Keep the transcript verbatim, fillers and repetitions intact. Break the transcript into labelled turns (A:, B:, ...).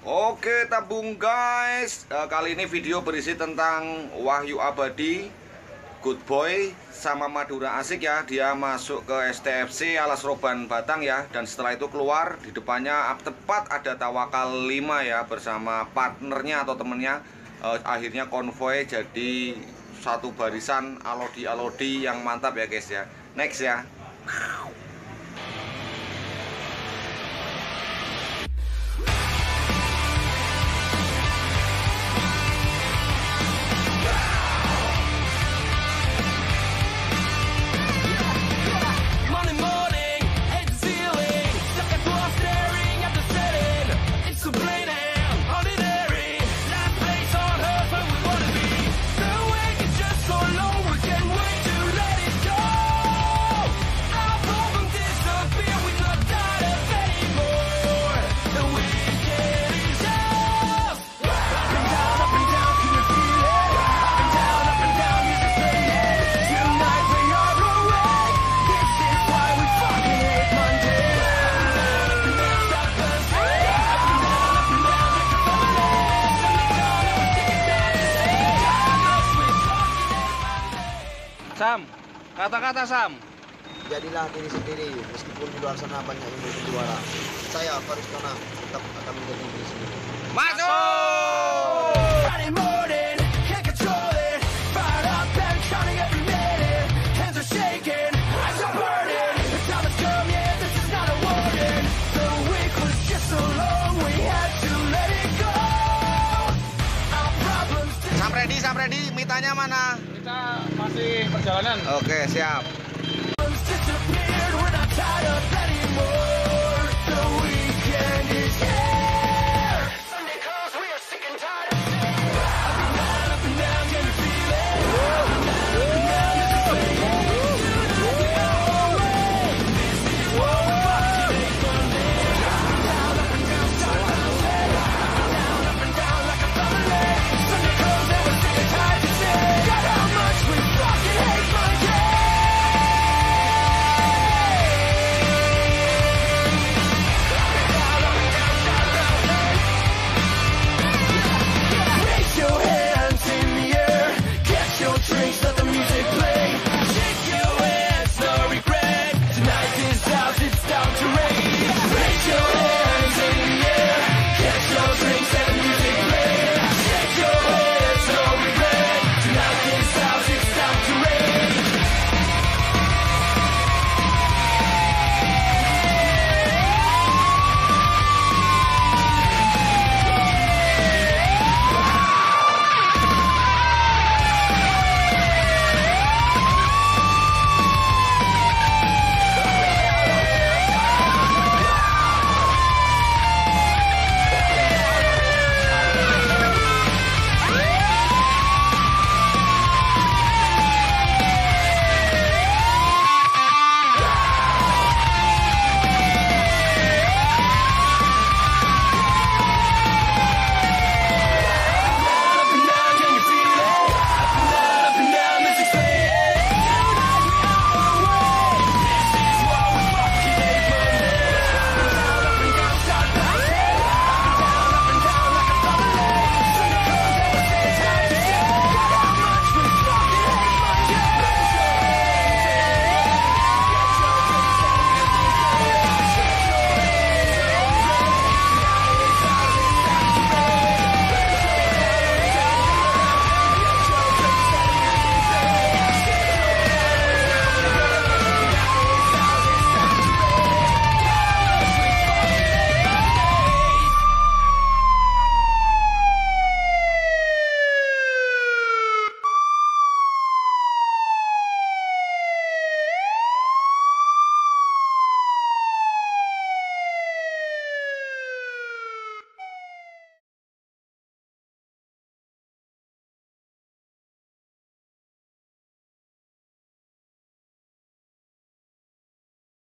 A: Oke tabung guys, uh, kali ini video berisi tentang Wahyu Abadi, Good Boy, sama Madura Asik ya. Dia masuk ke S T F C Alas Roban Batang ya. Dan setelah itu keluar, di depannya tepat ada Tawakal lima ya, bersama partnernya atau temennya. uh, Akhirnya konvoy jadi satu barisan alodi-alodi yang mantap ya guys ya. Next ya.
B: Sam, kata-kata Sam.
C: Jadilah diri sendiri, meskipun di luar sana banyak yang berjuara. Saya Faris Tonang tetap akan menjadi diri sendiri.
A: Masuk! Samredi, Samredi, mitanya mana?
B: Kita masih perjalanan.
A: Oke, siap.